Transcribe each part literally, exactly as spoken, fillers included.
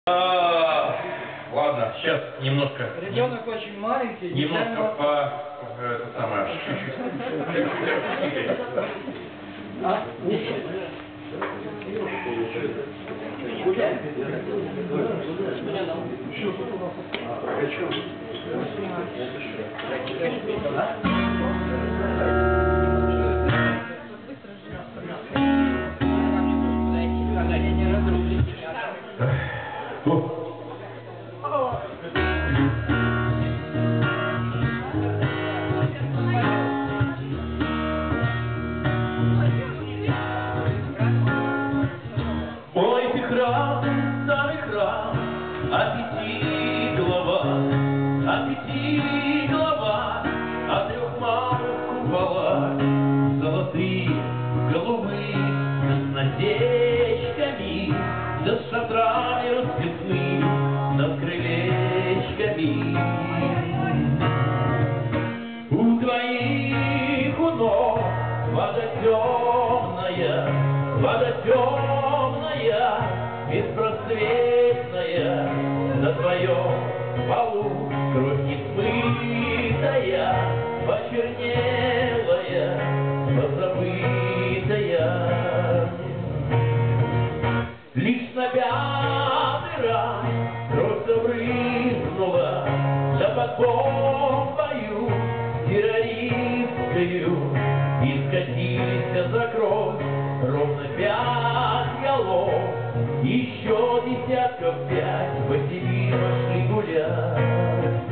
А, ладно, сейчас немножко. Ребенок очень маленький. Немножко по это самое. А? Ой, ты храм, старый храм, а пяти голова, а пяти голова, а трех малых купола, золотые, голубые, с насечками, да с шатрами расписными, да с крылечками. У твоих у ног вода темная, вода темная, беспросветная, на твоем полу кровь несмытая, почернелая, позабытая. Лишь на пятый раз кровь забрызнула, да под бомбою террористскою, и скатились за кровь ровно пять голов, еще десятков пять по Сибири пошли гулять.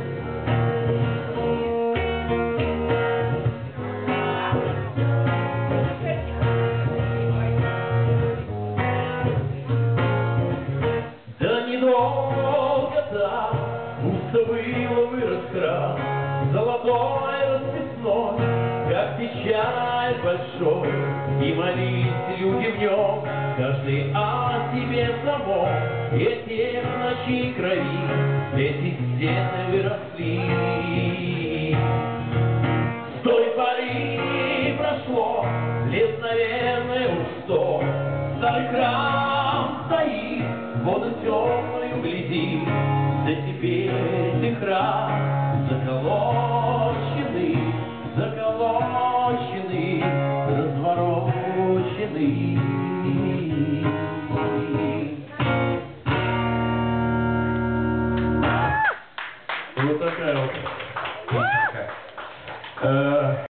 Да недолго там пусто было, вырос храм, золотой расписной, как печаль большой, и молились люди в нем, каждый о себе самом, и от тех ночей крови эти стены выросли. С той поры прошло лет, наверное, уж сто, старый храм стоит, воду темную глядит, да теперь ты храм